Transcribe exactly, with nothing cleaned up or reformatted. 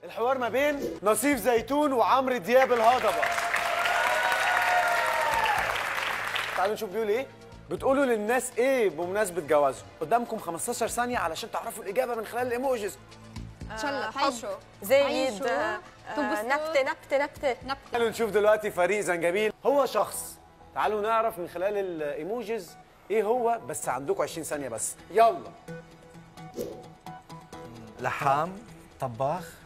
الحوار ما بين نصيف زيتون وعمرو دياب الهضبه. تعالوا نشوف بيقول ايه. بتقولوا للناس ايه بمناسبه جوازهم؟ قدامكم خمستاشر ثانيه علشان تعرفوا الاجابه من خلال الايموجيز. تشلط حشو زايد نبته نبته نبته نبته. تعالوا نشوف دلوقتي فريق زنجبيل. هو شخص، تعالوا نعرف من خلال الايموجيز ايه هو، بس عندكم عشرين ثانيه بس. يلا. لحام، طباخ،